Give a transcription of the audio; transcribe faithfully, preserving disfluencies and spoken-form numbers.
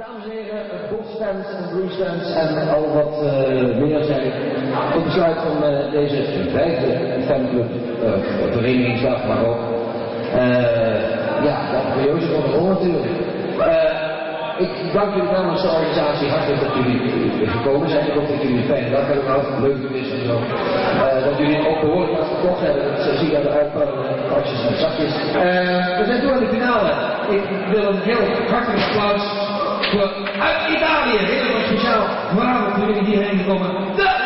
Dames en heren, bobstands en bluestands en al wat uh, meer zijn tot besluit van uh, deze vijfde fanclub uh, verenigingsdag, maar ook uh, ja, dat curieus van de rol natuurlijk. Uh, ik dank jullie namens de organisatie hartelijk dat jullie gekomen zijn. Ik hoop dat jullie een fijne dag hebben gehad, leuk is en zo. Uh, dat jullie ook behoorlijk wat gekocht hebben, dat zie je aan de uitpakjes en zakjes. Uh, we zijn door in de finale. Ik wil een heel hartelijk applaus voor uit Italië, helemaal speciaal. Waarom jullie hierheen gekomen?